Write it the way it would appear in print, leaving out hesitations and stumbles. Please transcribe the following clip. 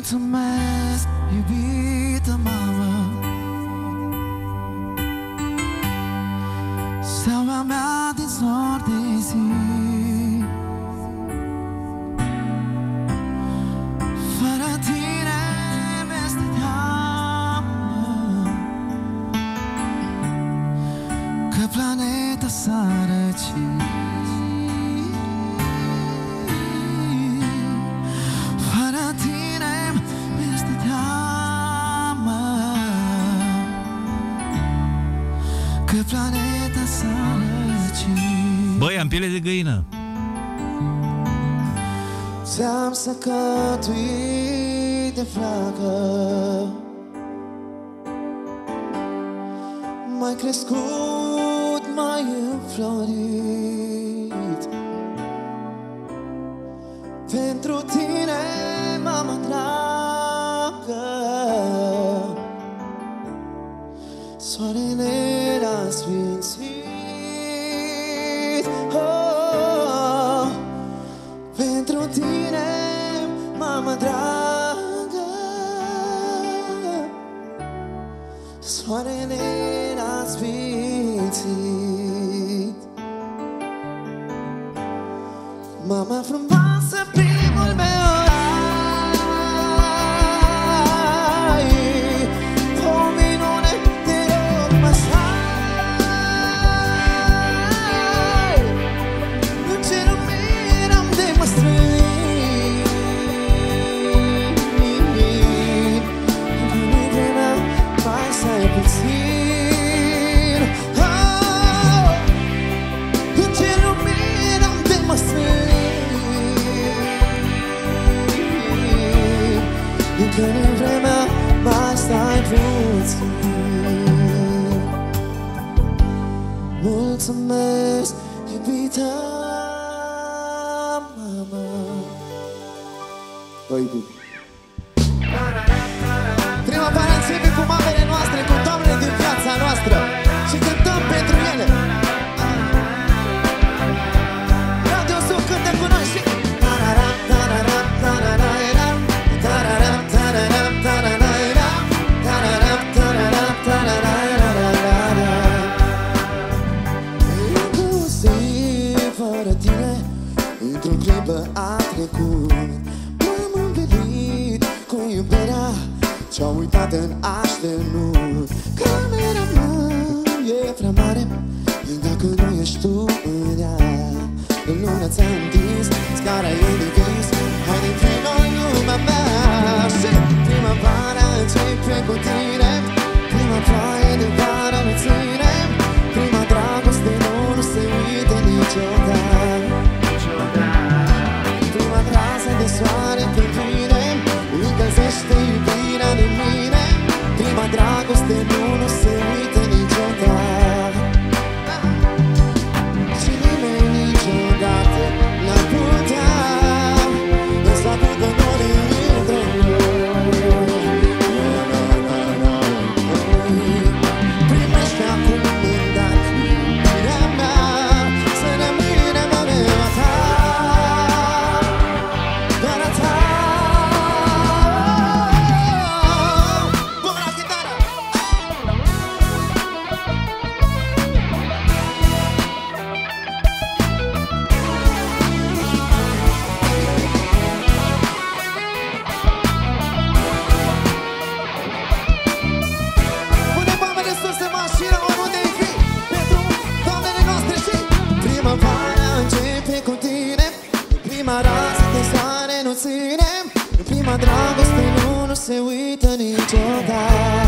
Mulțumesc, iubită mamă, steaua mea din zor de zi. Fără tine mi-este teamă că planeta s-a răcit. Fără tine mi-este teamă că planeta s-a răcit. Băi, am piele de găină. Ți-am săcătuit de flacă, m-ai crescut, m-ai înflorit. Pentru tine, mama dragă, soarele l-a sfințit. Oh, pentru tine, mama dragă, soarele l-a sfințit. Mama frumoasă, primul meu rai, o minune, te rog, mă stai. În cerul miram de mă strâng, în vremea mai stai puțin. Oh, în cerul miram de mă strâng, încă nu vremea mai stai puțin. Mulțumesc, iubita mama. Primăvara începe cu mamele noastre, cu doamnele din viața noastră și cântăm pentru ele. Radio Sub cântă cu noi și fără tine, într-o clipă a trecut. M-am învelit cu iubirea ce-a uitat în așternut. Camera mea e prea mare dacă nu ești tu în ea. În lună ți-am întins, scara e de vis. Haide pe noi lumea mea. Și primăvara începe cu tine, prima ploaie de vară ne ține, prima dragoste nu se uită niciodată. Prima rază de soare când vine, încălzește iubirea de mine. Prima dragoste nu se uită niciodată. Și nimeni niciodată n-a putea să apucă norii între noi. Primește acum îndată iubirea mea, să rămâne mereu a ta, doar a ta. Bună chitară! Pune palmele sus în mașină, oriunde-i fi, pentru doamnele noastre și primăvara începe cu tine. Prima rază de soare nu ține, prima dragoste nu se uită niciodată.